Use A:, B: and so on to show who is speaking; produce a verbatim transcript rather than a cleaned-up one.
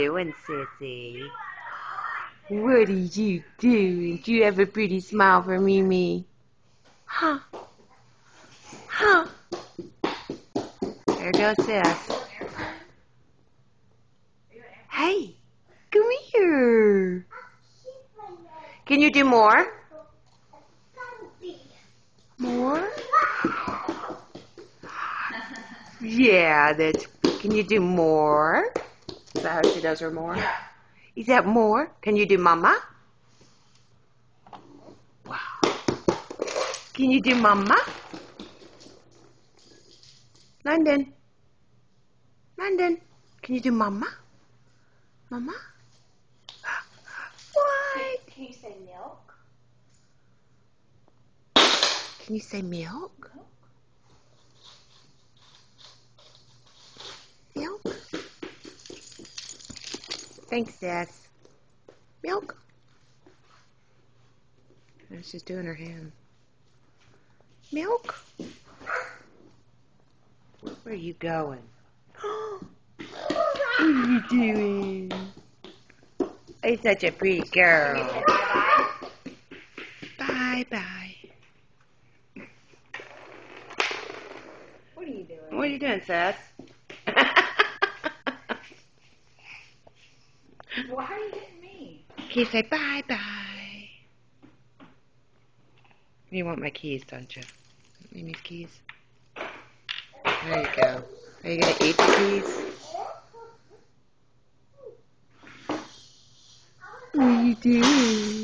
A: Doing, sissy? What are you doing? Do you have a pretty smile for Mimi? Huh? Huh? There goes sis. Hey, come here. Can you do more? More? Yeah, that's. Can you do more? Is that how she does her more? Yeah. Is that more? Can you do mama? Wow. Can you do mama? Londyn. Londyn. Can you do mama? Mama? What?
B: Can you say milk?
A: Can you say milk? Milk? Thanks, Dad. Milk? Oh, she's doing her hand. Milk? Where are you going? What are you doing? You're such a pretty girl. Bye-bye.
B: What are you doing?
A: What are you doing, Seth?
B: Why are you hitting me?
A: Can you say bye-bye? You want my keys, don't you? Mimi's keys? There you go. Are you going to eat the keys? What are you doing?